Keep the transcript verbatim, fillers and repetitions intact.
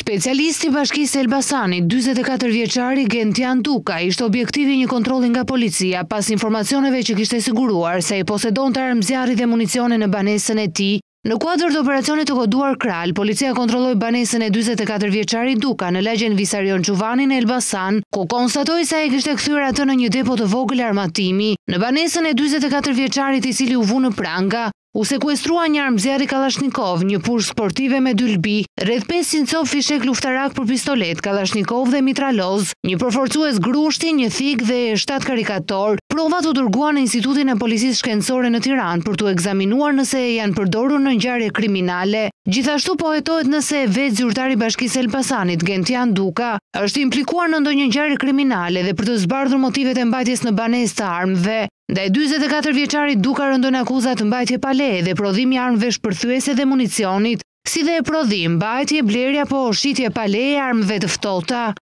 Specialisti i Bashkisë Elbasanit, dyzet e katër vjeçari Gentian Duka, ishte objektivi i një kontrolli nga policia pas informacioneve që kishte siguruar se i posedonte armë zjarri dhe municione në banesën e tij. Në kuadër të operacionit të koduar Kral, policia kontrolloi banesën e dyzet e katër vjeçari Duka në lagjen Visarion Çuvani në Elbasan, ku konstatoi se ai kishte kthyer atë në një depo të vogël armatimi. Në banesën e dyzet e katër vjeçarit, i cili u vu në pranga, u sekuestrua një armë zjarri Kalashnikov, një pushë sportive me dy lbi, rreth pesëqind copë fishek luftarak për pistolet Kalashnikov dhe mitraloz, një përforcues grushti, një thik dhe shtat karikator. Provat u dërguan në Institutin e Policisë Shkencore në Tiranë për t'u ekzaminuar nëse janë përdorur në ngjarje kriminale. Gjithashtu pohetohet nëse vetë zyrtari i Bashkisë Elbasanit, Gentian Duka, është implikuar në ndonjë ngjarje kriminale dhe për të zbardhur motivet e mbajtjes në banesë të armëve. Ndaj dyzet e katër vjeçarit Duka rëndon akuzat mbajtje pa leje dhe prodhimi i armëve shpërthyese dhe municionit, si dhe prodhim, mbajtje, blerje apo shitje pa leje e armëve të ftohta.